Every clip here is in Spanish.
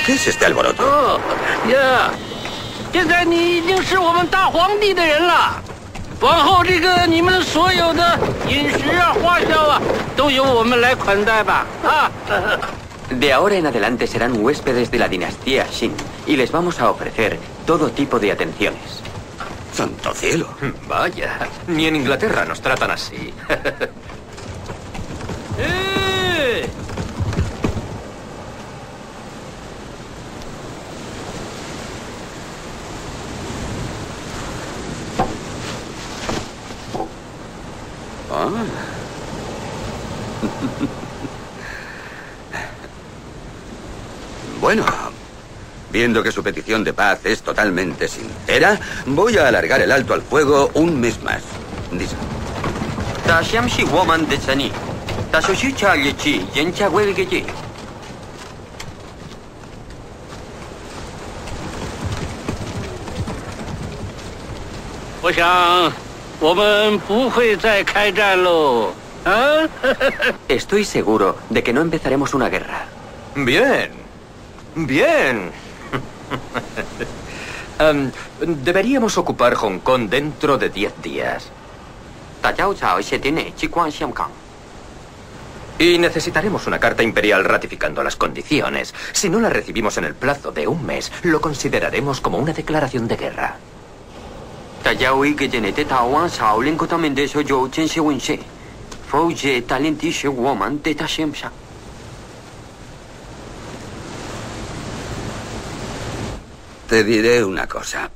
¿Qué es este alboroto? 哦呀，现在你已经是我们大皇帝的人了。往后这个你们所有的饮食啊、花销啊，都由我们来款待吧。啊。 De ahora en adelante serán huéspedes de la dinastía Xin y les vamos a ofrecer todo tipo de atenciones. ¡Santo cielo! Vaya, ni en Inglaterra nos tratan así. Bueno, viendo que su petición de paz es totalmente sincera, voy a alargar el alto al fuego un mes más. Dice. Estoy seguro de que no empezaremos una guerra. Bien, bien. Deberíamos ocupar Hong Kong dentro de 10 días. Y necesitaremos una carta imperial ratificando las condiciones. Si no la recibimos en el plazo de un mes, lo consideraremos como una declaración de guerra. Te diré una cosa.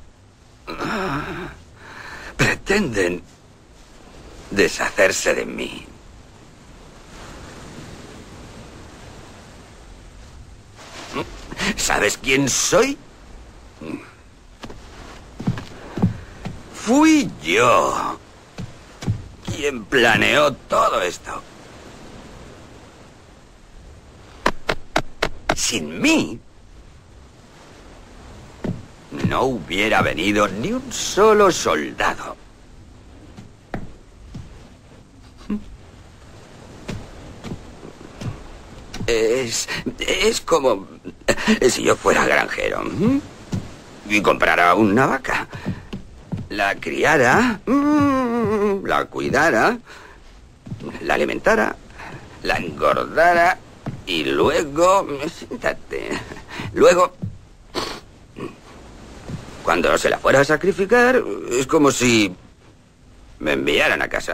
Pretenden deshacerse de mí. ¿Sabes quién soy? Fui yo quien planeó todo esto. Sin mí, no hubiera venido ni un solo soldado. Es como si yo fuera granjero y comprara una vaca. La criara, la cuidara, la alimentara, la engordara y luego... Siéntate. Luego, cuando se la fuera a sacrificar, es como si me enviaran a casa.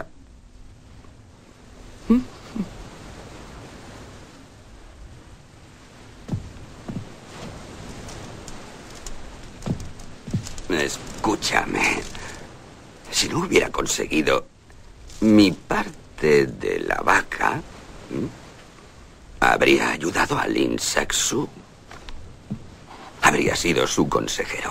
Escúchame. Si no hubiera conseguido mi parte de la vaca, habría ayudado a Lin Saksu. Habría sido su consejero.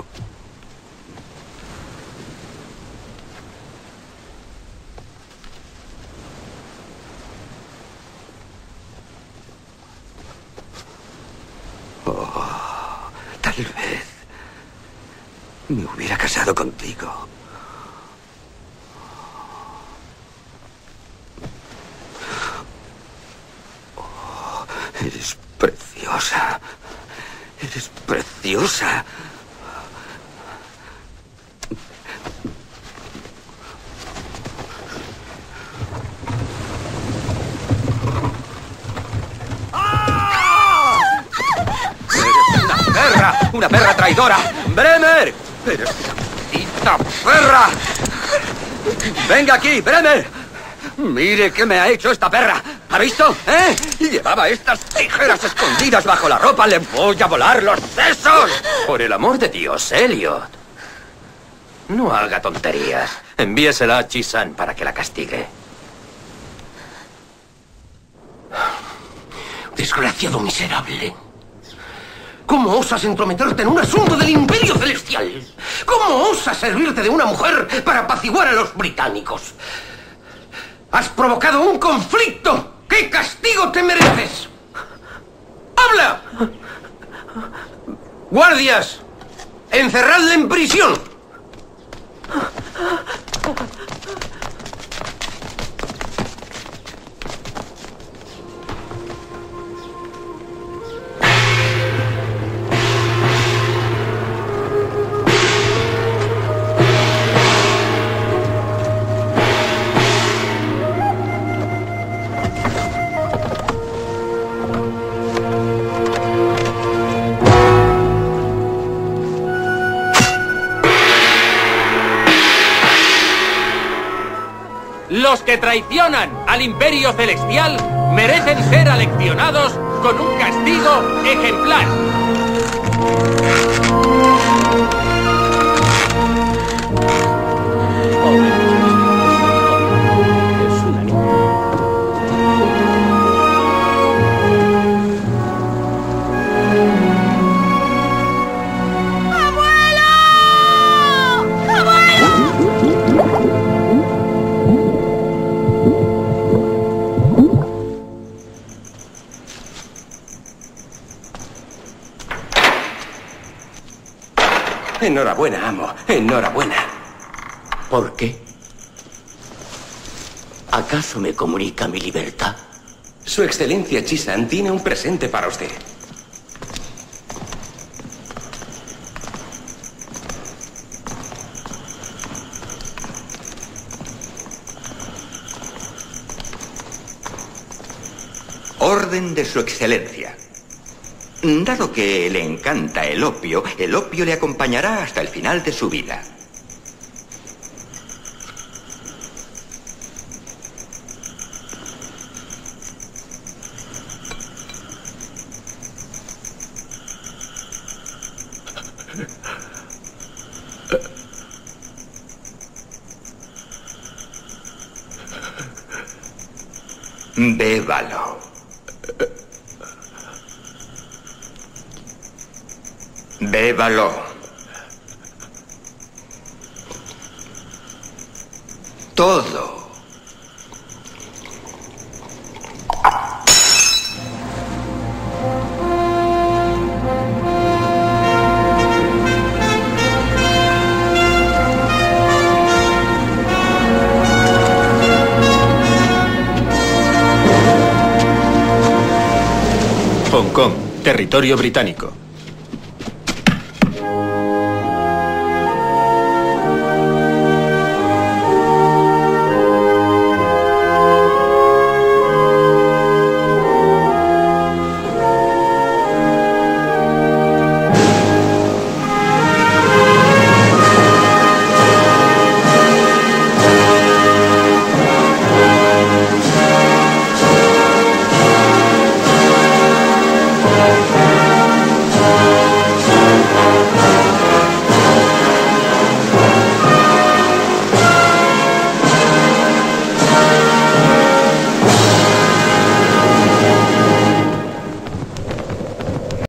Oh, tal vez me hubiera casado contigo. Oh, eres preciosa. Eres preciosa. ¡Una perra traidora! ¡Bremer! ¡Eres maldita perra! ¡Venga aquí, Bremer! ¡Mire qué me ha hecho esta perra! ¿Ha visto? ¿Eh? Llevaba estas tijeras escondidas bajo la ropa. ¡Le voy a volar los sesos! Por el amor de Dios, Elliot. No haga tonterías. Envíesela a Chi-san para que la castigue. Desgraciado miserable. ¿Cómo osas entrometerte en un asunto del Imperio Celestial? ¿Cómo osas servirte de una mujer para apaciguar a los británicos? ¡Has provocado un conflicto! ¿Qué castigo te mereces? ¡Habla! ¡Guardias! ¡Encerradle en prisión! que traicionan al Imperio Celestial merecen ser aleccionados con un castigo ejemplar. Es una niña. Enhorabuena, amo. Enhorabuena. ¿Por qué? ¿Acaso me comunica mi libertad? Su Excelencia Chisan tiene un presente para usted. Orden de su Excelencia. Dado que le encanta el opio le acompañará hasta el final de su vida. Bébalo. Bébalo. Todo. Hong Kong, territorio británico.